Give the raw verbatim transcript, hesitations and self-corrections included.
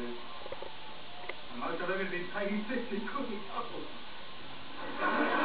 And most of them have been paying fifty quid a couple.